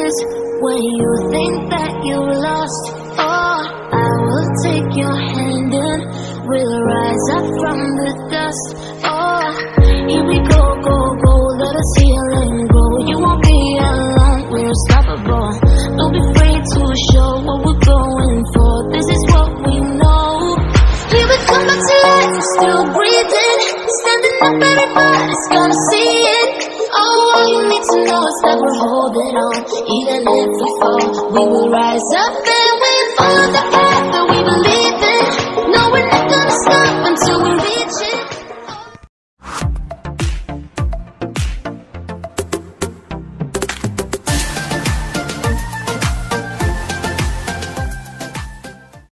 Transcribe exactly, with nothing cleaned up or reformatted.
is when you think that you lost. Oh, I will take your hand and we'll rise up from the dust. Oh, here we go, go, go, let us heal and grow. You won't be alone, we're unstoppable. Don't be afraid to show what we're going for. This is what we know. We will come back to life, we're still breathing. Standing up, everybody's gonna see it. Oh, all you need to know is that we're holding on. Even if we fall, we will rise up and we follow the